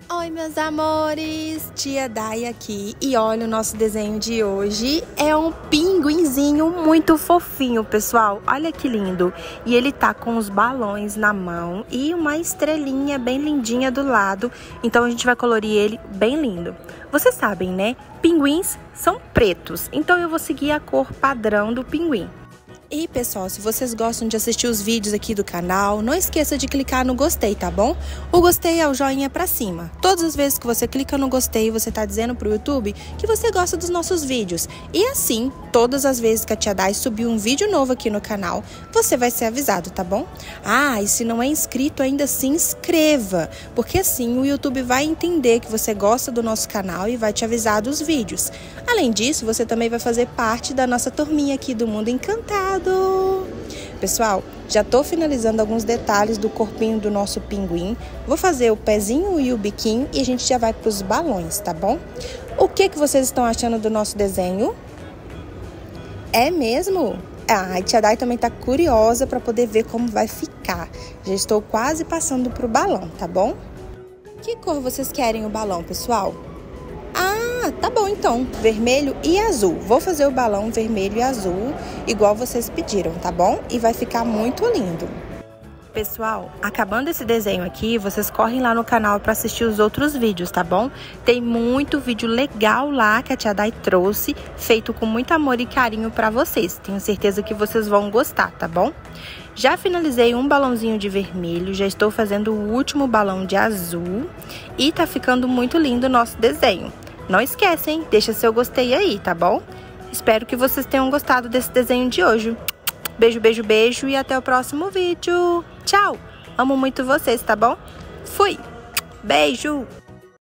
Oi, meus amores! Tia Dai aqui e olha, o nosso desenho de hoje é um pinguinzinho muito fofinho, pessoal. Olha que lindo! E ele tá com os balões na mão e uma estrelinha bem lindinha do lado. Então a gente vai colorir ele bem lindo. Vocês sabem, né? Pinguins são pretos, então eu vou seguir a cor padrão do pinguim. E pessoal, se vocês gostam de assistir os vídeos aqui do canal, não esqueça de clicar no gostei, tá bom? O gostei é o joinha pra cima. Todas as vezes que você clica no gostei, você tá dizendo pro YouTube que você gosta dos nossos vídeos. E assim, todas as vezes que a Tia Dai subir um vídeo novo aqui no canal, você vai ser avisado, tá bom? Ah, e se não é inscrito ainda, se inscreva, porque assim o YouTube vai entender que você gosta do nosso canal e vai te avisar dos vídeos. Além disso, você também vai fazer parte da nossa turminha aqui do Mundo Encantado. Pessoal, já tô finalizando alguns detalhes do corpinho do nosso pinguim. Vou fazer o pezinho e o biquinho e a gente já vai para os balões, tá bom? O que vocês estão achando do nosso desenho? É mesmo? A Tia Dai também tá curiosa para poder ver como vai ficar. Já estou quase passando pro balão, tá bom? Que cor vocês querem o balão, pessoal? Tá bom então, vermelho e azul. Vou fazer o balão vermelho e azul, igual vocês pediram, tá bom? E vai ficar muito lindo. Pessoal, acabando esse desenho aqui, vocês correm lá no canal para assistir os outros vídeos, tá bom? Tem muito vídeo legal lá que a Tia Dai trouxe, feito com muito amor e carinho para vocês. Tenho certeza que vocês vão gostar, tá bom? Já finalizei um balãozinho de vermelho, já estou fazendo o último balão de azul e tá ficando muito lindo o nosso desenho. Não esquecem, deixa seu gostei aí, tá bom? Espero que vocês tenham gostado desse desenho de hoje. Beijo, beijo, beijo e até o próximo vídeo. Tchau! Amo muito vocês, tá bom? Fui! Beijo!